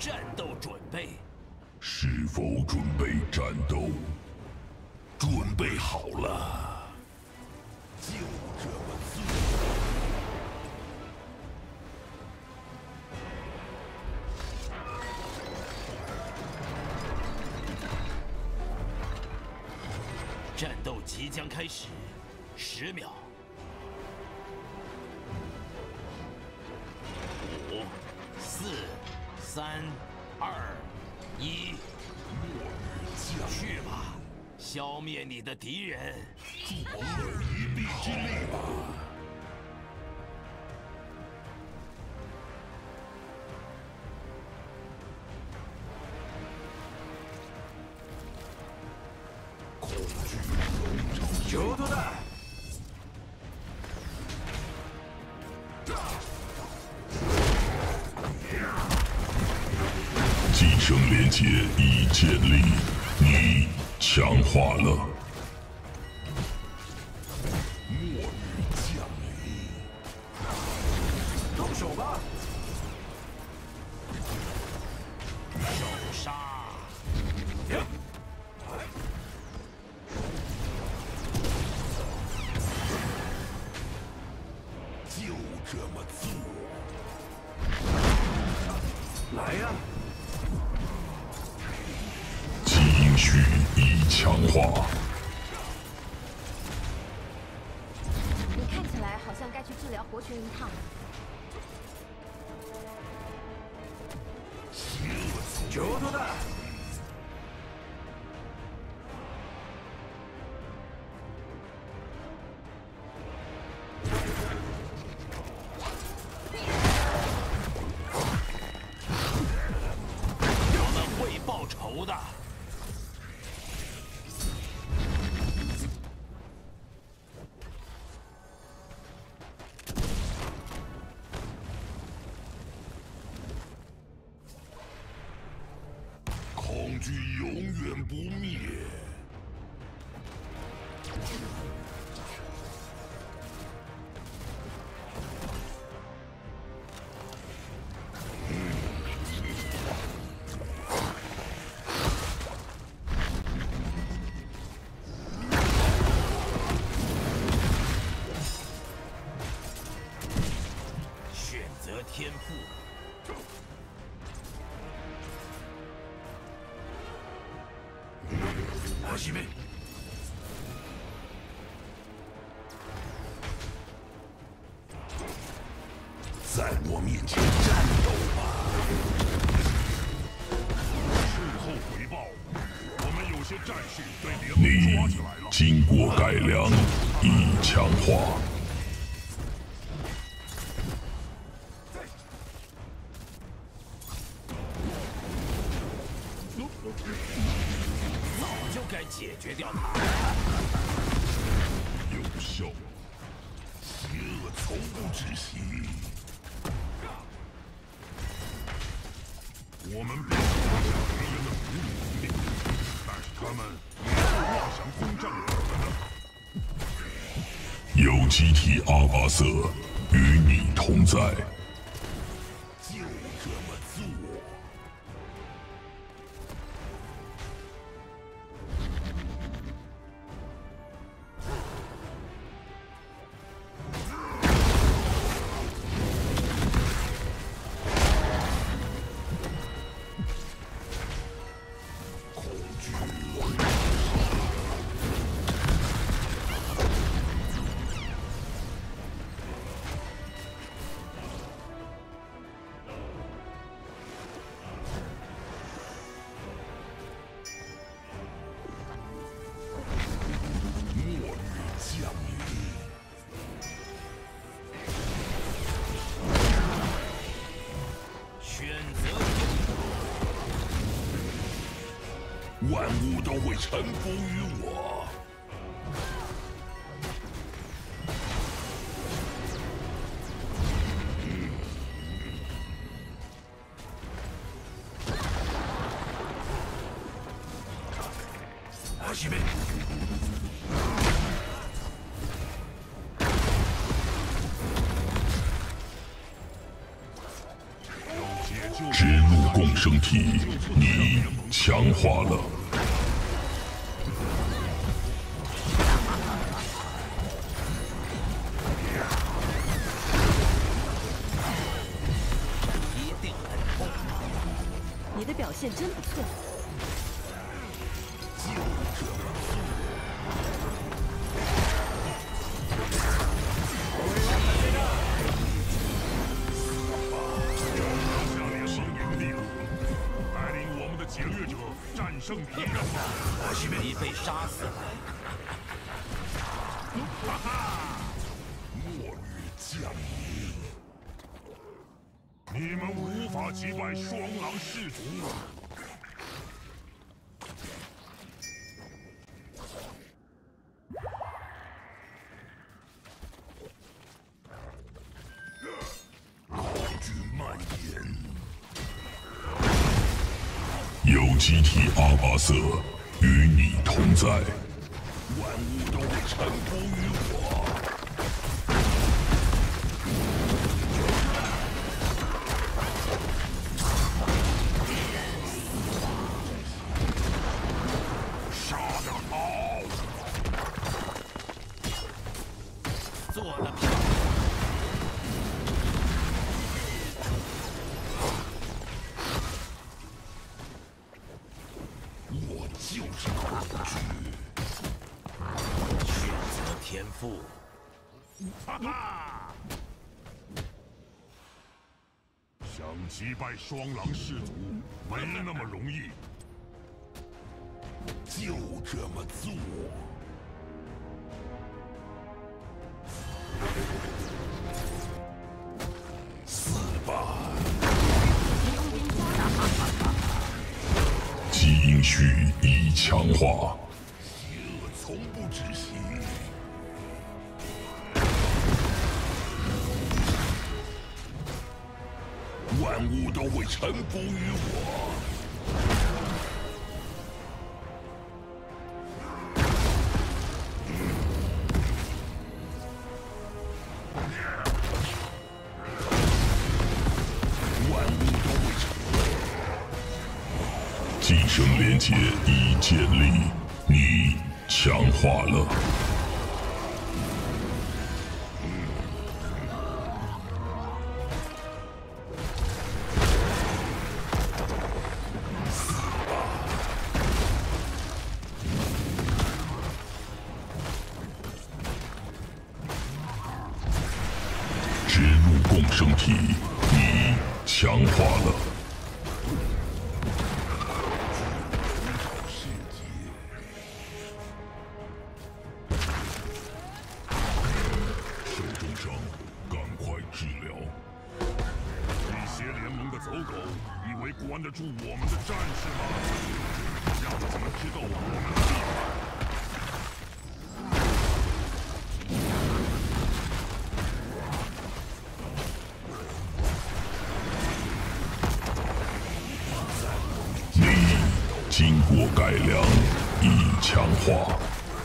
战斗准备。 是否准备战斗？准备好了。就这么做。 战斗即将开始，10秒。5、4、3、2、1，去吧，消灭你的敌人！ 助蒙尔一臂之力吧！恐惧笼罩球头弹。 寄生连接已建立，你强化了。末日降临， 动手吧！ 手杀！ 就这么做。 来呀！ 基因序已强化。 你看起来好像该去治疗活泉一趟。 球头弹。 我们会报仇的。 恐惧永远不灭。 选择天赋。 阿西妹，在我面前战斗吧！ 事后回报，我们有些战士被联盟抓起来了。 经过改良，已强化。 早就该解决掉它。 有效，邪恶从不止息。 我们并不是敌人的俘虏，但是他们也会妄想攻占我们的。 有机体阿巴瑟与你同在。就这么做。 万物都会臣服于我。阿西妹， 有解救直入共生。 生体，你强化了。 一定很痛。 你的表现真不错。 劫掠者战胜敌人， 你被杀死了。 哈哈！ 末日降临， 你们无法击败双狼氏族。 恐惧蔓延。 有机体阿巴瑟与你同在，万物都会臣服于我。 杀得好！ 做得漂亮。 就是恐惧， 选择天赋。 哈哈！想击败双狼氏族，没那么容易。 就这么做。死吧！基因序已强化，邪恶从不止息。万物都会臣服于我。万物都会臣服。寄生连接已建立，你强化了。 植入共生体，你强化了。受重伤，赶快治疗。 一些联盟的走狗，以为关得住我们的战士吗？让他们知道我们的厉害。 经过改良，已强化。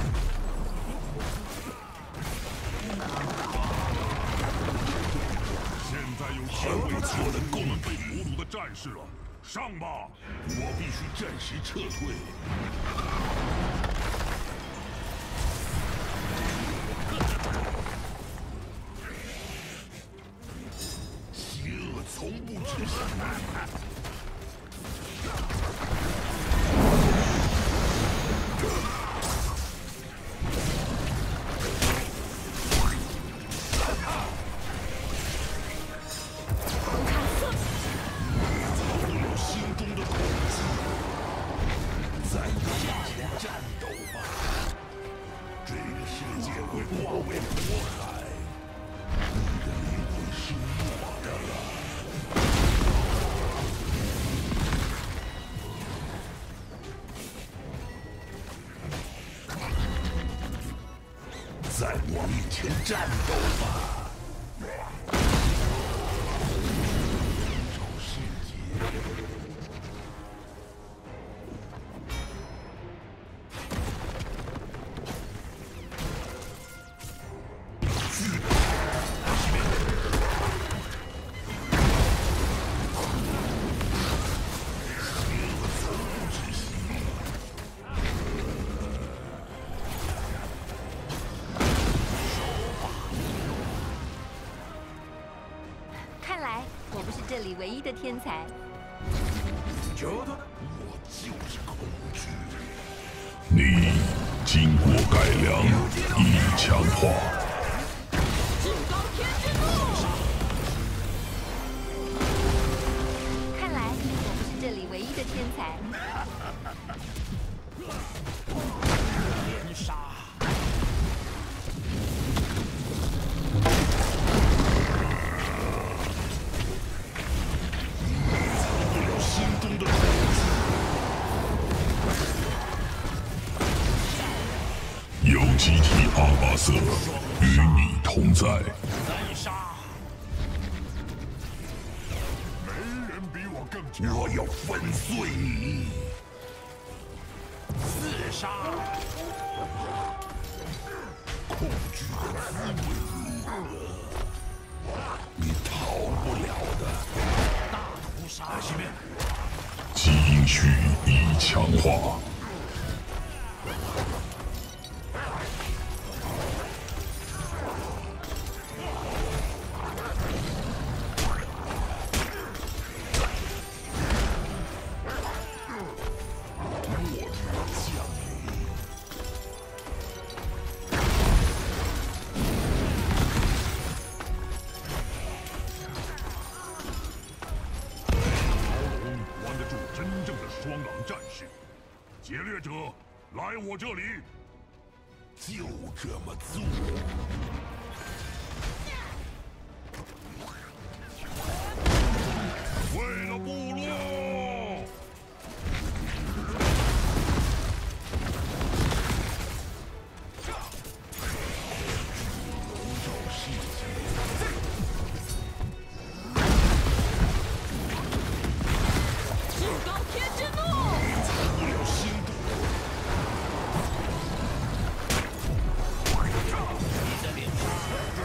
现在有机会做的攻被俘虏的战士了，上吧！我必须暂时撤退。邪恶从不止息。 在我面前战斗吧！找世界。 这里唯一的天才。 求他的， 我就是恐惧。你经过改良，已强化。 至高天之怒！看来我不是这里唯一的天才。 连杀！ 心中的恐惧。有机体阿巴瑟与你同在。 三杀！ 没人比我更强。 我要粉碎你。 四杀！ 恐惧的滋味如何？你逃不了的。 大屠杀！ 西面， 基因序已强化。 玩得住真正的双狼战士。劫掠者，来我这里！ 就这么做。 为了部落！ 至高天之怒！ 你的连杀！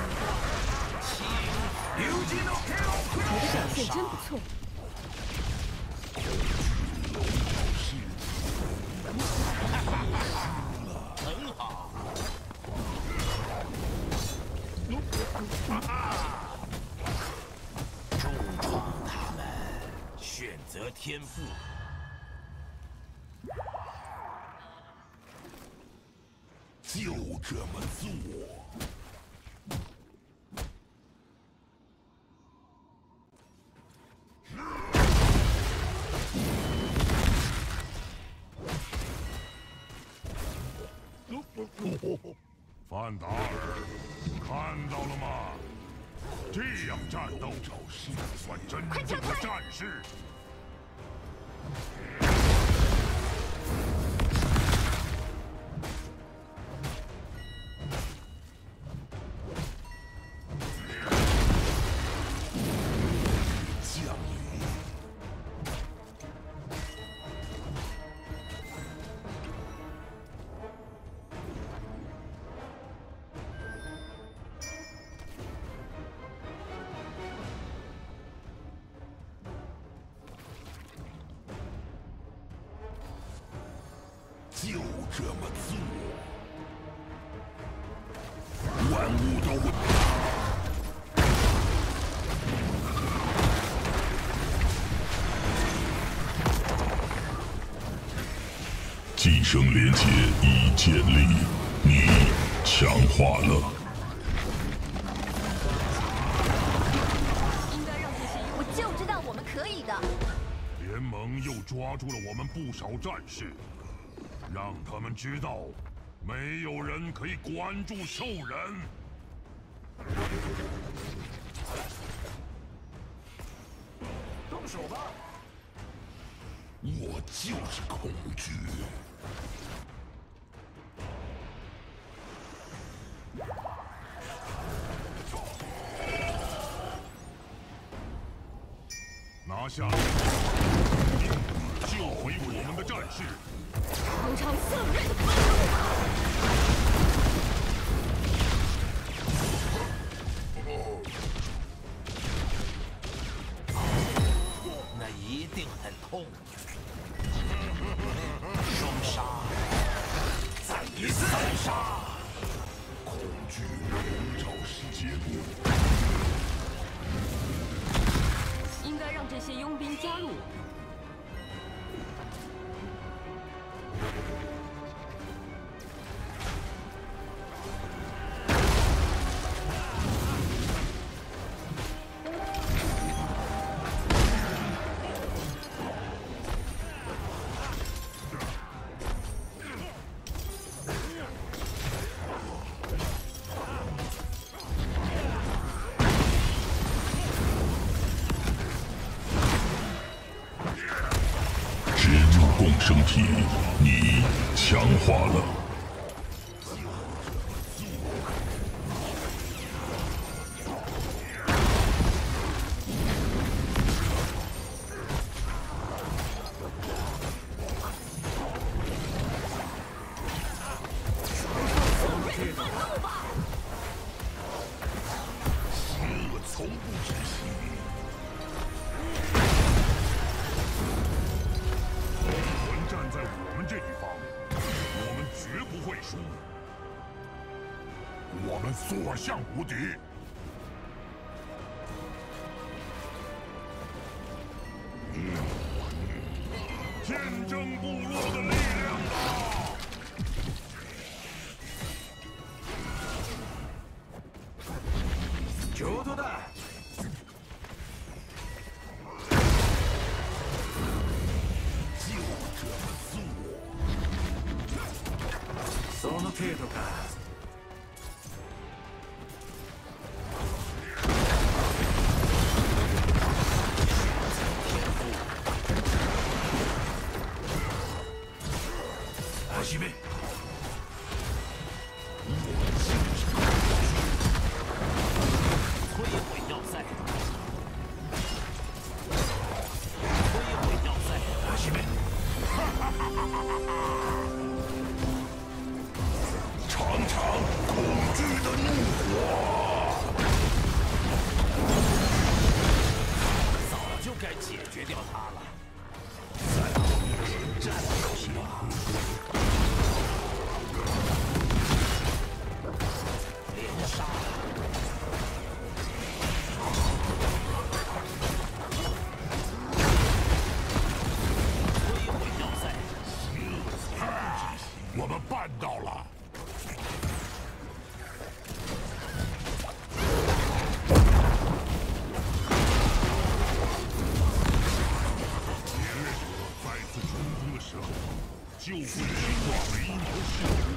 有机的 K.O. 你的表现真不错。 很好。重创他们，选择天赋。 就这么做。 范达尔，看到了吗？这样战斗才算真正的战士。 降临。就这么做。万物都为。寄生连接已建立，你强化了。 应该让这些，我就知道我们可以的。 联盟又抓住了我们不少战士，让他们知道，没有人可以管住兽人。 动手吧！ 我就是恐惧。 拿下，救回我们的战士。 尝尝向人的愤那一定很痛。双杀！再一次三杀！ 恐惧笼罩世界。 应该些佣兵加入我们。 共生体，你强化了。 邪恶从不止息。 站在我们这一方，我们绝不会输。我们所向无敌。见证部落的力量吧！ 上等だ。 その程度か。始め。 摧毁要塞。摧毁要塞。 始め。 尝尝恐惧的怒火！ 早就该解决掉他了。再和一起战斗吧！连杀！摧毁要塞！ 我们办到了。 就会释放唯一的事物。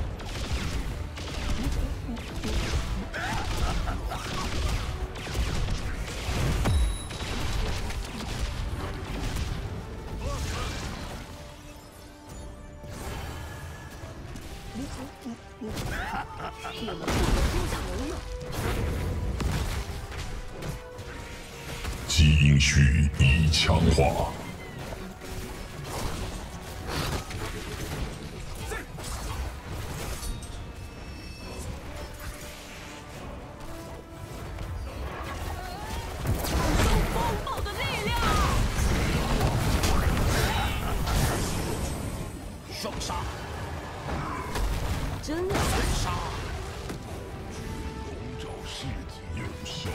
我们不能丢下人了。 基因序已强化。 双杀！ 真的三杀！ 笼罩世纪有效。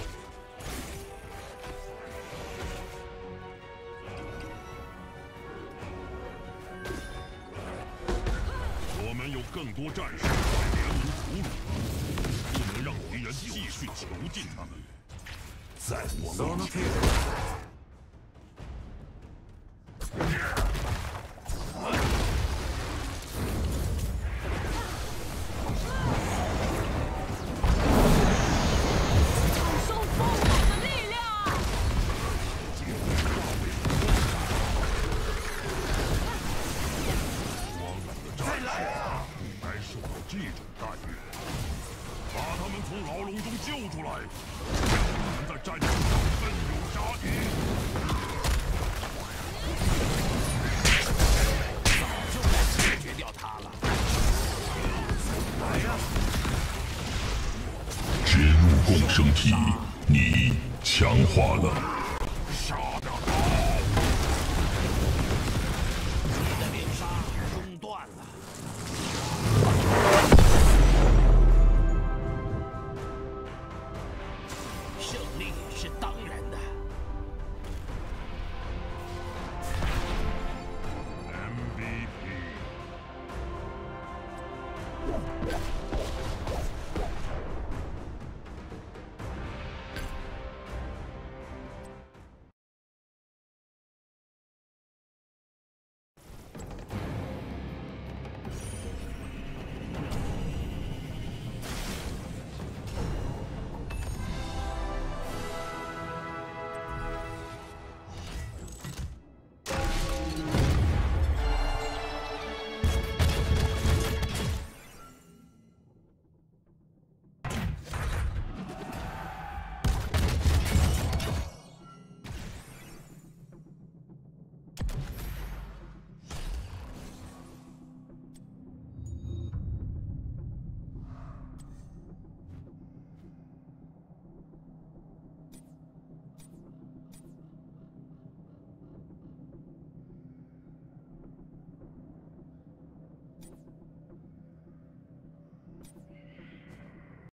我们有更多战士在联盟俘虏，不能让敌人继续囚禁他们。在我その们程度か。 这种待遇，把他们从牢笼中救出来，我们在战场上奋勇杀敌。 早就该解决掉他了。 来呀！ 植入共生体，你强化了。